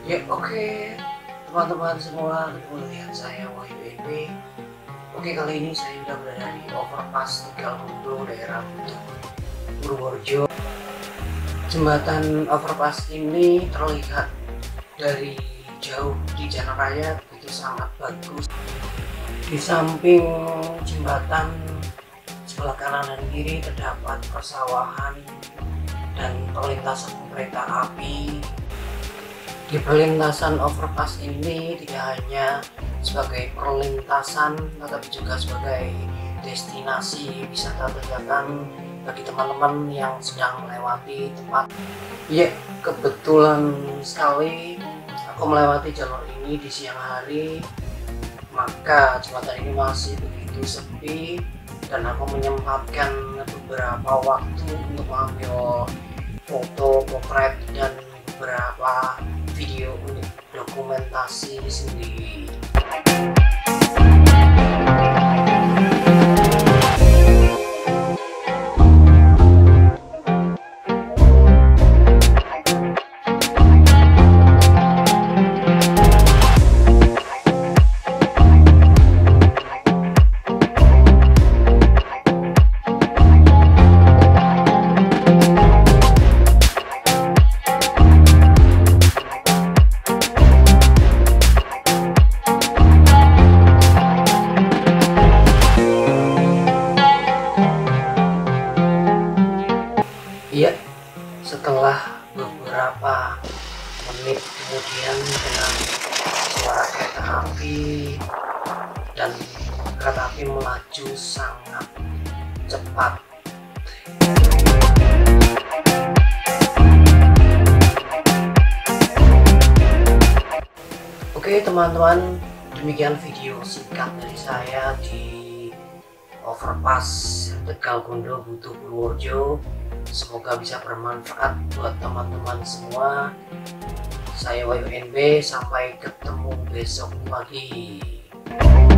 Ya oke, teman-teman semua, ketemu dengan saya WYB. Oke, kali ini saya sudah berada di overpass Tegalkundo, daerah Butuh, Purworejo. Jembatan overpass ini terlihat dari jauh di jalan raya, itu sangat bagus. Di samping jembatan sebelah kanan dan kiri terdapat persawahan dan perlintasan kereta api. Di perlintasan overpass ini tidak hanya sebagai perlintasan tetapi juga sebagai destinasi wisata dadakan bagi teman-teman yang sedang melewati tempat. Ya, kebetulan sekali aku melewati jalur ini di siang hari, maka jembatan ini masih begitu sepi dan aku menyempatkan beberapa waktu untuk mengambil foto, potret, dan beberapa video untuk dokumentasi sendiri. Iya, setelah beberapa menit kemudian dengan suara kereta api dan kereta api melaju sangat cepat. Oke teman-teman, demikian video singkat dari saya di overpass Tegalkundo Butuh Purworejo. Semoga bisa bermanfaat buat teman-teman semua. Saya WYNB, sampai ketemu besok pagi.